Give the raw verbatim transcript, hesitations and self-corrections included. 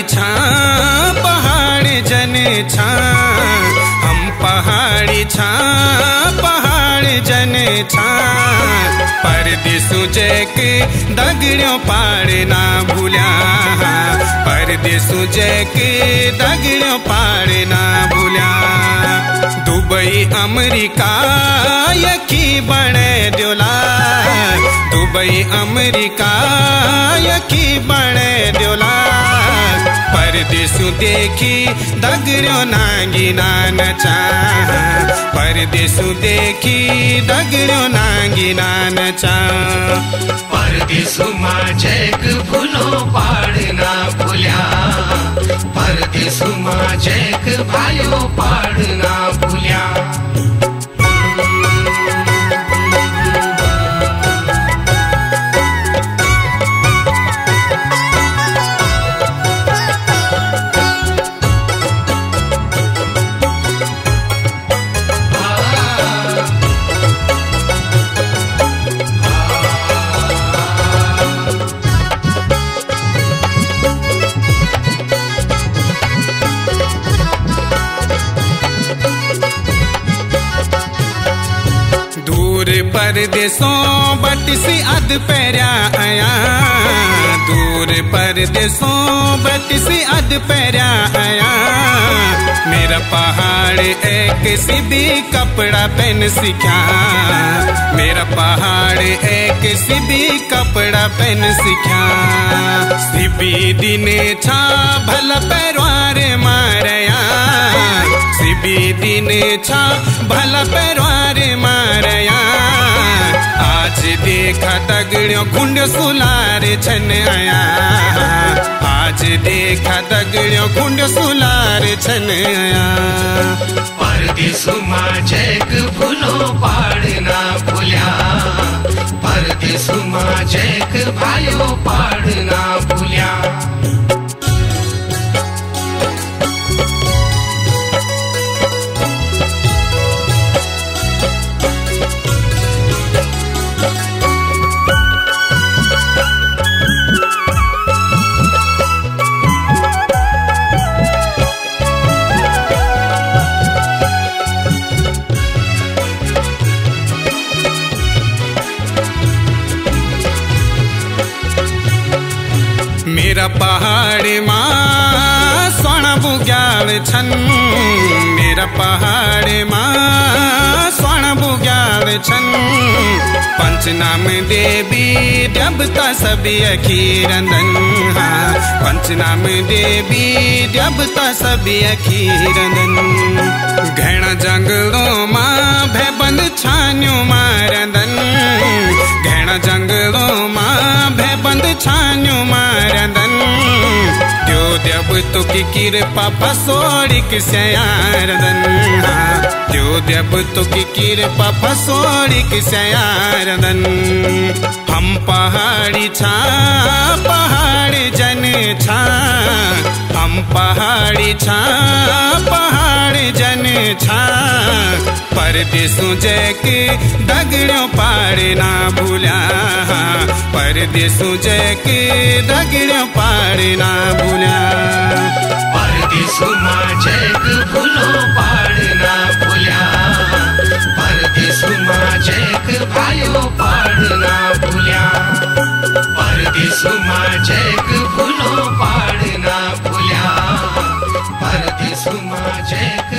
छा पहाड़ जन छा, हम पहाड़ी छा पहाड़ जन छा। परदेसु जैक दगड़ियों पाड़ ना भूलिया, परदेसु जैक दगड़ियों पाड़ ना भूलिया। दुबई अमेरिका यकी बणे द्योला, दुबई अमेरिका यकी बणे द्योला। परदेसु देखी दगड़ियों नांगी ना नचा, परदेसु देखी दगड़ियों नांगी ना नचा। परदेसु मां जैक भूलो पाड़ ना भूलिया, परदेसु मां जैक भाइयों पाड़ ना भूलिया। परदेसों बटसी अध पैरिया आया, दूर परदेसों बटसी अध पैरिया आया। मेरा पहाड़ एक सीधी कपड़ा पहन सीखा, मेरा पहाड़ एक सीधी कपड़ा पहन सीखा। सिबी दिने छा भला पैरवार मारया, सिबी दिने छा भला पैरवार मारया। आज देखा दगड़ियों घुंड सुलार छन आया, आज देखा दगड़ियों घुंड सुलार छन आया। परदेसु मां जैक भूलो पाड़ ना भूलिया, परदेसु मां जैक भाइयों पाड़ ना भूलिया। मेरा पहाड़ मां स्वर्ण बुग्याल छन, मेरा पहाड़ मां स्वर्ण बुग्याल छन। पंचनाम देवी देवता सभी अखीरंदन, पंचनाम देवी देवता सभी अखीरंदन। घण जंगलों मां भैबंद छान्यू मारंदन, घण जंगलों मां भैबंद छान्यू मारंदन। जो देव तो की कृपा फसोड़िक सयारदन, जो देव तो की कृपा फसोड़िक सयारदन। हम पहाड़ी छा पहाड़ जन छा, हम पहाड़ी छा पहाड़ जन छा। परदेसु जैक दगड़ियों पाड़ ना भूलिया, परदेसु जैक दगड़ियों पाड़ ना भूलिया। परदेसु मां जैक भूलो पाड़ ना भूलिया, परदेसु मां जैक भाइयों पाड़ ना भूलिया। परदेसु मां जैक भूलो पाड़ ना भूलिया, परदेसु मां जैक